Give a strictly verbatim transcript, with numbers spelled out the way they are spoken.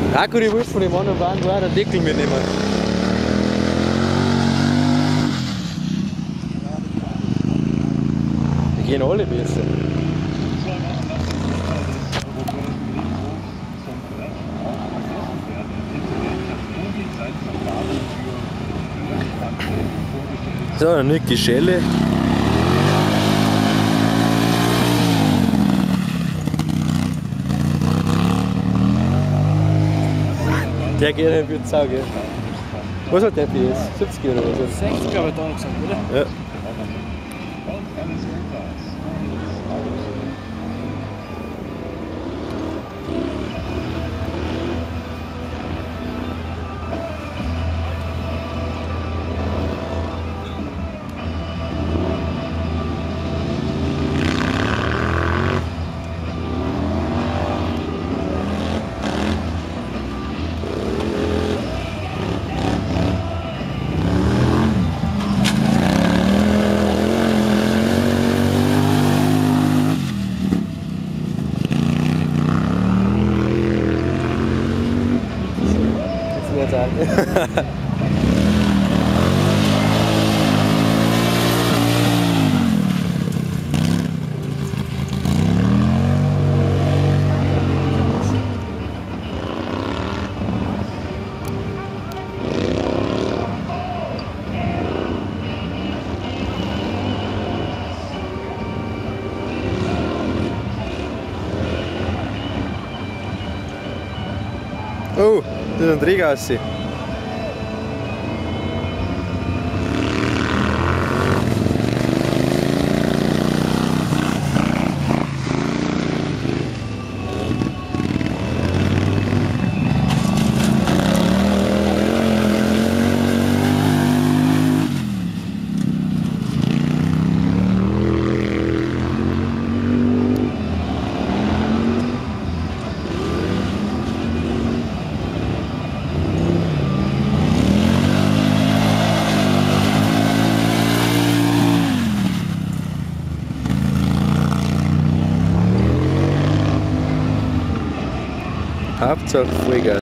Akku, ich wollte von dem anderen Wagen auch den Deckel mitnehmen. Die gehen alle besser. So, eine Nücke Schelle. Der geht halt wie Sau, gell? Was hat der P S? siebzig oder was? sechzig habe ich da noch gesagt, oder? Ja. Oh, das ist ein Drehgasse. Hauptsache Vollgas.